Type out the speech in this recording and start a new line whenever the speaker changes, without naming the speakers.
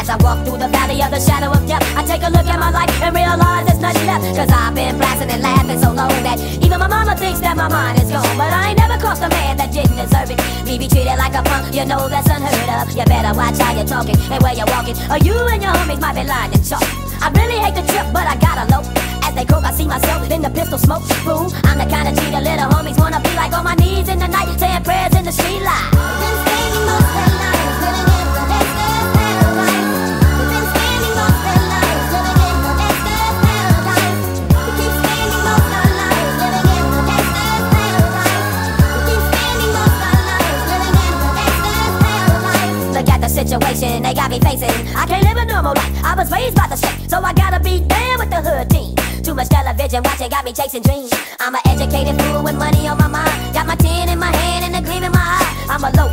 I walk through the valley of the shadow of death, I take a look at my life and realize there's nothing left. Cause I've been blasting and laughing so long that even my mama thinks that my mind is gone. But I ain't never crossed a man that didn't deserve it. Me be treated like a punk, you know that's unheard of. You better watch how you're talking and where you're walking, or you and your homies might be lying and chalk. I really hate the trip, but I gotta low. As they croak, I see myself in the pistol smoke. Fool, I'm the kind of G the little homies wanna be like, on my knees in the night, saying prayers in the street light. Been spending most their lives living in the gangsta's paradise. We've been spending most their lives living in the gangsta's paradise. We keep spending most our lives living in the gangsta's paradise. We keep spending most our lives living in the gangsta's paradise. Look at the situation they got me facing. I can't live a normal life, I was raised by the state, so I gotta be there with the hood team. Too much television watching got me chasing dreams. I'm an educated fool with money on my mind. Got my tin in my hand and a gleam in my eye. I'm a low